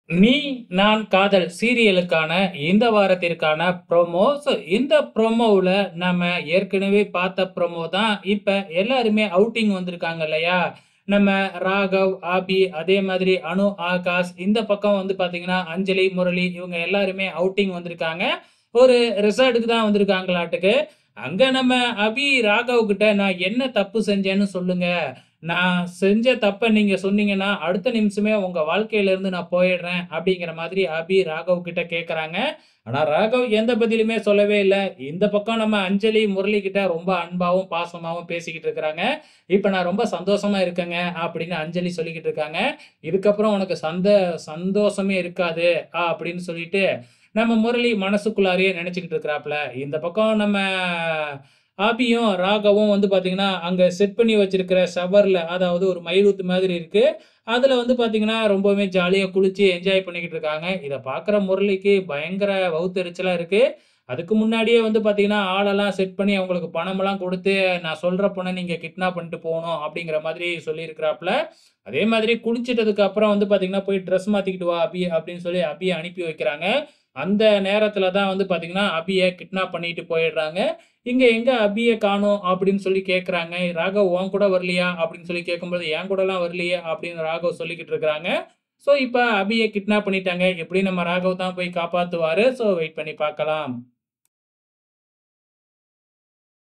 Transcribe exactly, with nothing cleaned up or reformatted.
நீ, நான், காதல் சீரியலுக்கான இந்த வாரத்திற்கான ப்ரோமோ. ஸோ இந்த ப்ரோமோவுல நம்ம ஏற்கனவே பார்த்த ப்ரோமோ தான் இப்ப எல்லாருமே அவுட்டிங் வந்திருக்காங்க இல்லையா? நம்ம ராகவ், ஆபி அதே மாதிரி அனு, ஆகாஷ் இந்த பக்கம் வந்து பார்த்தீங்கன்னா, அஞ்சலி, முரளி இவங்க எல்லாருமே அவுட்டிங் வந்திருக்காங்க. ஒரு ரிசார்ட்‌டுக்கு தான் வந்திருக்காங்களாட்டுக்கு. அங்க நம்ம அபி ராகவ் கிட்ட நான் என்ன தப்பு செஞ்சேன்னு சொல்லுங்க. நான் செஞ்ச தப்ப நீங்க சொன்னீங்கன்னா, அடுத்த நிமிஷமே உங்க வாழ்க்கையில இருந்து நான் போயிடுறேன் அப்படிங்கிற மாதிரி அபி ராகவ் கிட்ட கேட்கறாங்க. ஆனா ராகவ் எந்த பதிலுமே சொல்லவே இல்ல. இந்த பக்கம் நம்ம அஞ்சலி, முரளி கிட்ட ரொம்ப அன்பாவும், பாசமாவும் பேசிக்கிட்டு இருக்கிறாங்க. "இப்ப நான் ரொம்ப சந்தோஷமா இருக்கேங்க" அப்படின்னு அஞ்சலி சொல்லிக்கிட்டு இருக்காங்க. "இதுக்கப்புறம் உனக்கு சந்த சந்தோஷமே இருக்காது" அ அப்படின்னு சொல்லிட்டு நம்ம முரளி மனசுக்குள்ளாரயே நெனச்சுக்கிட்டு இருக்கிறாப்ல. இந்த பக்கம் நம்ம ஆபியும், ராகவும் வந்து பார்த்தீங்கன்னா, அங்க செட் பண்ணி வச்சிருக்கிற ஷவர்ல அதாவது ஒரு மயிலூத்து மாதிரி இருக்கு. அதுல வந்து பார்த்தீங்கன்னா, ரொம்பவுமே ஜாலியா குளிச்சு என்ஜாய் பண்ணிக்கிட்டு இருக்காங்க. இத பார்க்குற முரளிக்கு பயங்கர வவுத்தெரிச்சலா இருக்கு. அதுக்கு முன்னாடியே வந்து பார்த்தீங்கன்னா, ஆளெல்லாம் செட் பண்ணி அவங்களுக்கு பணமெல்லாம் குடுத்து, "நான் சொல்ற பொண்ண நீங்க கிட்னாப் பண்ணிட்டு போணும்" அப்படிங்கிற மாதிரி சொல்லியிருக்கிறாப்ல. அதே மாதிரி குளிச்சிட்டதுக்கு அப்புறம் வந்து பார்த்தீங்கன்னா, "போய் ட்ரெஸ் மாத்திக்கிட்டு வா அபி" அப்படின்னு சொல்லி அபிய அனுப்பி வைக்கிறாங்க. அந்த நேரத்துல தான் வந்து பார்த்தீங்கன்னா, அபிய கிட்னாப் பண்ணிட்டு போயிடுறாங்க. "இங்க எங்க அபிய காணோம்?" அப்படின்னு சொல்லி கேட்கறாங்க. "ராகவ் உன் கூட வரலையா?" அப்படின்னு சொல்லி கேட்கும்போது, "என் கூடலாம் வரலையே" அப்படின்னு ராகவ் சொல்லிக்கிட்டு இருக்கிறாங்க. ஸோ இப்ப அபிய கிட்னாப் பண்ணிட்டாங்க. எப்படியும் நம்ம ராகவ் தான் போய் காப்பாத்துவாரு. ஸோ வெயிட் பண்ணி பார்க்கலாம்.